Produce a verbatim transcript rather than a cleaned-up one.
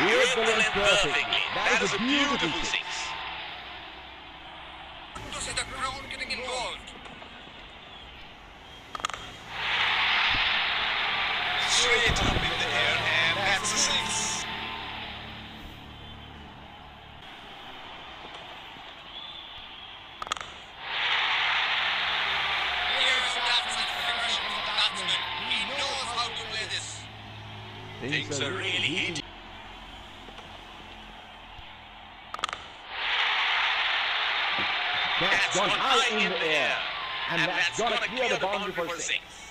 Hit the length perfectly. That is a beautiful six. To see the crowd getting involved. Straight up in the air, and that's a six. Here's that satisfaction from the batsman. He knows how to play this. Things are really heated. That's gone high in the air. And that's gonna clear the boundary for six.